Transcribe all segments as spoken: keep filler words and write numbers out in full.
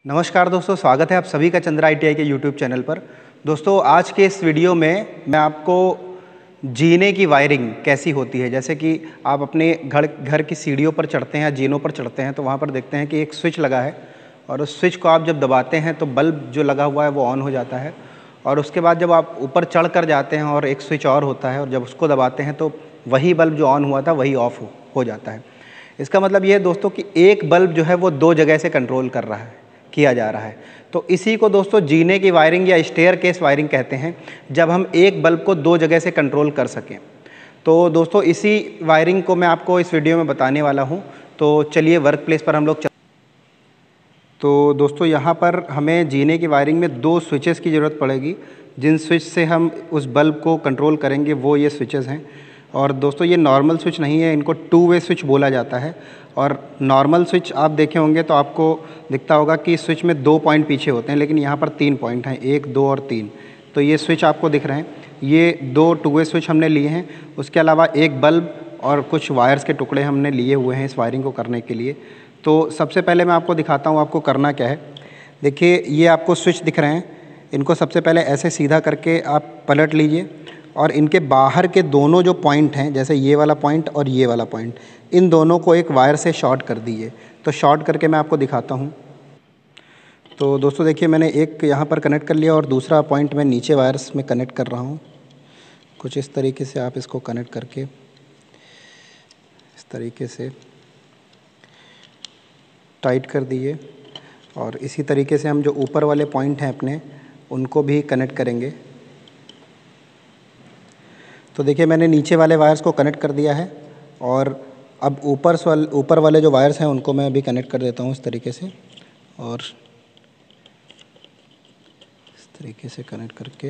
नमस्कार दोस्तों, स्वागत है आप सभी का चंद्रा आई टी आई के यूट्यूब चैनल पर। दोस्तों आज के इस वीडियो में मैं आपको जीने की वायरिंग कैसी होती है, जैसे कि आप अपने घर घर की सीढ़ियों पर चढ़ते हैं या जीनों पर चढ़ते हैं तो वहाँ पर देखते हैं कि एक स्विच लगा है और उस स्विच को आप जब दबाते हैं तो बल्ब जो लगा हुआ है वो ऑन हो जाता है। और उसके बाद जब आप ऊपर चढ़ कर जाते हैं और एक स्विच और होता है और जब उसको दबाते हैं तो वही बल्ब जो ऑन हुआ था वही ऑफ हो, हो जाता है। इसका मतलब ये है दोस्तों कि एक बल्ब जो है वो दो जगह से कंट्रोल कर रहा है किया जा रहा है। तो इसी को दोस्तों जीने की वायरिंग या स्टेयर केस वायरिंग कहते हैं, जब हम एक बल्ब को दो जगह से कंट्रोल कर सकें। तो दोस्तों इसी वायरिंग को मैं आपको इस वीडियो में बताने वाला हूं। तो चलिए वर्क प्लेस पर हम लोग चल... तो दोस्तों यहाँ पर हमें जीने की वायरिंग में दो स्विचेस की ज़रूरत पड़ेगी। जिन स्विच से हम उस बल्ब को कंट्रोल करेंगे वो ये स्विचेस हैं। और दोस्तों ये नॉर्मल स्विच नहीं है, इनको टू वे स्विच बोला जाता है। और नॉर्मल स्विच आप देखे होंगे तो आपको दिखता होगा कि स्विच में दो पॉइंट पीछे होते हैं, लेकिन यहाँ पर तीन पॉइंट हैं, एक, दो और तीन। तो ये स्विच आपको दिख रहे हैं, ये दो टू वे स्विच हमने लिए हैं। उसके अलावा एक बल्ब और कुछ वायर्स के टुकड़े हमने लिए हुए हैं इस वायरिंग को करने के लिए। तो सबसे पहले मैं आपको दिखाता हूँ आपको करना क्या है। देखिए ये आपको स्विच दिख रहे हैं, इनको सबसे पहले ऐसे सीधा करके आप पलट लीजिए और इनके बाहर के दोनों जो पॉइंट हैं, जैसे ये वाला पॉइंट और ये वाला पॉइंट, इन दोनों को एक वायर से शॉर्ट कर दीजिए। तो शॉर्ट करके मैं आपको दिखाता हूँ। तो दोस्तों देखिए मैंने एक यहाँ पर कनेक्ट कर लिया और दूसरा पॉइंट मैं नीचे वायर्स में कनेक्ट कर रहा हूँ। कुछ इस तरीके से आप इसको कनेक्ट करके इस तरीके से टाइट कर दीजिए। और इसी तरीके से हम जो ऊपर वाले पॉइंट हैं अपने, उनको भी कनेक्ट करेंगे। तो देखिए मैंने नीचे वाले वायर्स को कनेक्ट कर दिया है और अब ऊपर वाले ऊपर वाले जो वायर्स हैं उनको मैं अभी कनेक्ट कर देता हूँ इस तरीके से। और इस तरीके से कनेक्ट करके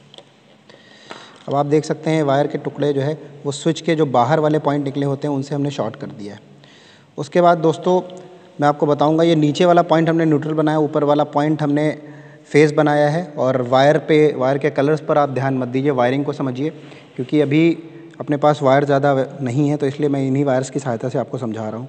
अब आप देख सकते हैं वायर के टुकड़े जो है वो स्विच के जो बाहर वाले पॉइंट निकले होते हैं उनसे हमने शॉर्ट कर दिया है। उसके बाद दोस्तों मैं आपको बताऊँगा, ये नीचे वाला पॉइंट हमने न्यूट्रल बनाया, ऊपर वाला पॉइंट हमने फेस बनाया है। और वायर पे वायर के कलर्स पर आप ध्यान मत दीजिए, वायरिंग को समझिए, क्योंकि अभी अपने पास वायर ज़्यादा नहीं है तो इसलिए मैं इन्हीं वायर्स की सहायता से आपको समझा रहा हूँ।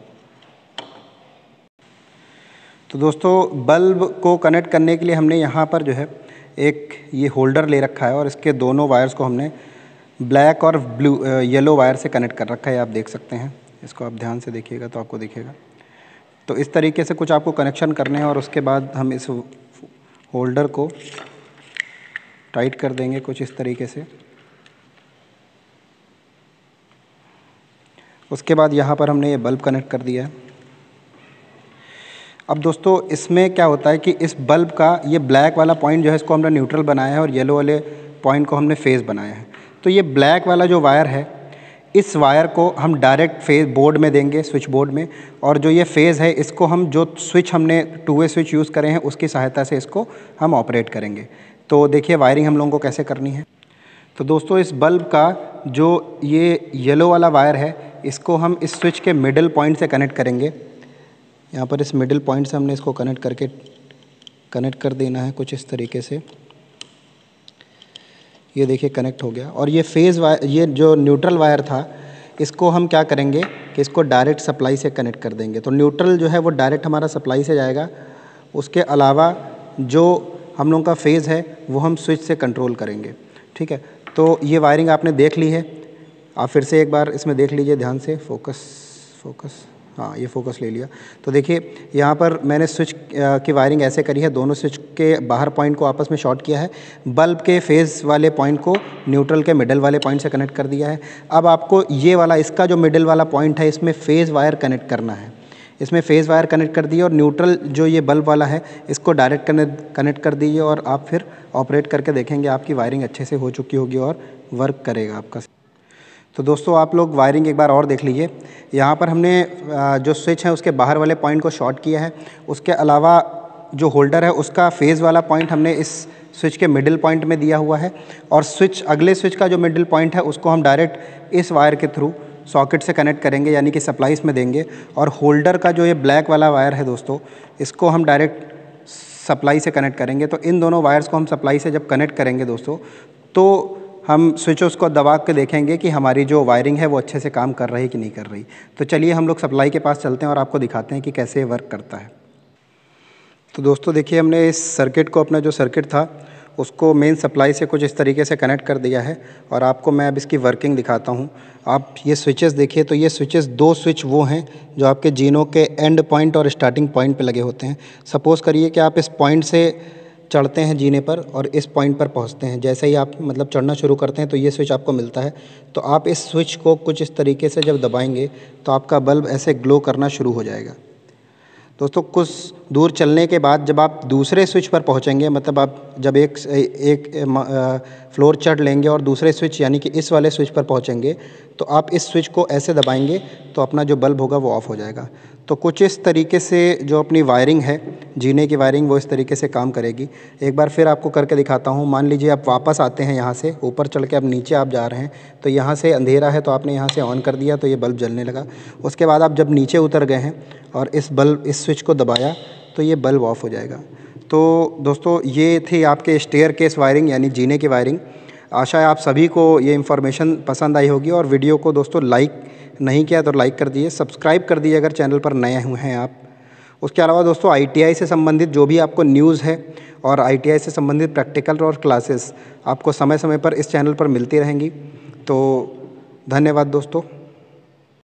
तो दोस्तों बल्ब को कनेक्ट करने के लिए हमने यहाँ पर जो है एक ये होल्डर ले रखा है और इसके दोनों वायर्स को हमने ब्लैक और ब्लू येलो वायर से कनेक्ट कर रखा है। आप देख सकते हैं, इसको आप ध्यान से देखिएगा तो आपको दिखेगा। तो इस तरीके से कुछ आपको कनेक्शन करने हैं और उसके बाद हम इस होल्डर को टाइट कर देंगे कुछ इस तरीके से। उसके बाद यहाँ पर हमने ये बल्ब कनेक्ट कर दिया है। अब दोस्तों इसमें क्या होता है कि इस बल्ब का ये ब्लैक वाला पॉइंट जो है इसको हमने न्यूट्रल बनाया है और येलो वाले पॉइंट को हमने फेस बनाया है। तो ये ब्लैक वाला जो वायर है, इस वायर को हम डायरेक्ट फेस बोर्ड में देंगे, स्विच बोर्ड में। और जो ये फेज़ है इसको हम जो स्विच हमने टू वे स्विच यूज़ करे हैं उसकी सहायता से इसको हम ऑपरेट करेंगे। तो देखिए वायरिंग हम लोगों को कैसे करनी है। तो दोस्तों इस बल्ब का जो ये येलो वाला वायर है इसको हम इस स्विच के मिडिल पॉइंट से कनेक्ट करेंगे। यहाँ पर इस मिडिल पॉइंट से हमने इसको कनेक्ट करके कनेक्ट कर देना है कुछ इस तरीके से। ये देखिए कनेक्ट हो गया। और ये फेज़ वायर, ये जो न्यूट्रल वायर था, इसको हम क्या करेंगे कि इसको डायरेक्ट सप्लाई से कनेक्ट कर देंगे। तो न्यूट्रल जो है वो डायरेक्ट हमारा सप्लाई से जाएगा। उसके अलावा जो हम लोगों का फेज़ है वो हम स्विच से कंट्रोल करेंगे। ठीक है, तो ये वायरिंग आपने देख ली है। आप फिर से एक बार इसमें देख लीजिए ध्यान से। फोकस फोकस हाँ, ये फोकस ले लिया। तो देखिए यहाँ पर मैंने स्विच की वायरिंग ऐसे करी है, दोनों स्विच के बाहर पॉइंट को आपस में शॉर्ट किया है, बल्ब के फेज़ वाले पॉइंट को न्यूट्रल के मिडल वाले पॉइंट से कनेक्ट कर दिया है। अब आपको ये वाला, इसका जो मिडल वाला पॉइंट है इसमें फेज़ वायर कनेक्ट करना है। इसमें फेज़ वायर कनेक्ट कर दिए और न्यूट्रल जो ये बल्ब वाला है इसको डायरेक्ट कनेक्ट कनेक्ट कर दीजिए और आप फिर ऑपरेट करके देखेंगे आपकी वायरिंग अच्छे से हो चुकी होगी और वर्क करेगा आपका। तो दोस्तों आप लोग वायरिंग एक बार और देख लीजिए। यहाँ पर हमने जो स्विच है उसके बाहर वाले पॉइंट को शॉर्ट किया है। उसके अलावा जो होल्डर है उसका फेज़ वाला पॉइंट हमने इस स्विच के मिडिल पॉइंट में दिया हुआ है। और स्विच अगले स्विच का जो मिडिल पॉइंट है उसको हम डायरेक्ट इस वायर के थ्रू सॉकेट से कनेक्ट करेंगे, यानी कि सप्लाई इसमें देंगे। और होल्डर का जो ये ब्लैक वाला वायर है दोस्तों, इसको हम डायरेक्ट सप्लाई से कनेक्ट करेंगे। तो इन दोनों वायर्स को हम सप्लाई से जब कनेक्ट करेंगे दोस्तों, तो हम स्विचों को दबा के देखेंगे कि हमारी जो वायरिंग है वो अच्छे से काम कर रही है कि नहीं कर रही। तो चलिए हम लोग सप्लाई के पास चलते हैं और आपको दिखाते हैं कि कैसे वर्क करता है। तो दोस्तों देखिए, हमने इस सर्किट को, अपना जो सर्किट था उसको मेन सप्लाई से कुछ इस तरीके से कनेक्ट कर दिया है और आपको मैं अब इसकी वर्किंग दिखाता हूँ। आप ये स्विचेस देखिए, तो ये स्विचेस, दो स्विच वो हैं जो आपके जीनों के एंड पॉइंट और स्टार्टिंग पॉइंट पे लगे होते हैं। सपोज़ करिए कि आप इस पॉइंट से चढ़ते हैं जीने पर और इस पॉइंट पर पहुंचते हैं। जैसे ही आप मतलब चढ़ना शुरू करते हैं तो ये स्विच आपको मिलता है। तो आप इस स्विच को कुछ इस तरीके से जब दबाएंगे तो आपका बल्ब ऐसे ग्लो करना शुरू हो जाएगा। दोस्तों कुछ दूर चलने के बाद जब आप दूसरे स्विच पर पहुंचेंगे, मतलब आप जब एक एक फ्लोर चढ़ लेंगे और दूसरे स्विच यानी कि इस वाले स्विच पर पहुंचेंगे, तो आप इस स्विच को ऐसे दबाएंगे तो अपना जो बल्ब होगा वो ऑफ़ हो जाएगा। तो कुछ इस तरीके से जो अपनी वायरिंग है, जीने की वायरिंग, वो इस तरीके से काम करेगी। एक बार फिर आपको करके दिखाता हूँ। मान लीजिए आप वापस आते हैं यहाँ से, ऊपर चढ़ के अब नीचे आप जा रहे हैं, तो यहाँ से अंधेरा है तो आपने यहाँ से ऑन कर दिया तो ये बल्ब जलने लगा। उसके बाद आप जब नीचे उतर गए हैं और इस बल्ब इस स्विच को दबाया तो ये बल्ब ऑफ़ हो जाएगा। तो दोस्तों ये थी आपके स्टेयरकेस वायरिंग यानी जीने की वायरिंग। आशा है आप सभी को ये इन्फॉर्मेशन पसंद आई होगी और वीडियो को दोस्तों लाइक नहीं किया तो लाइक कर दिए, सब्सक्राइब कर दिए अगर चैनल पर नए हुए हैं आप। उसके अलावा दोस्तों आई टी आई से संबंधित जो भी आपको न्यूज़ है और आई टी आई से संबंधित प्रैक्टिकल और क्लासेस आपको समय समय पर इस चैनल पर मिलती रहेंगी। तो धन्यवाद दोस्तों।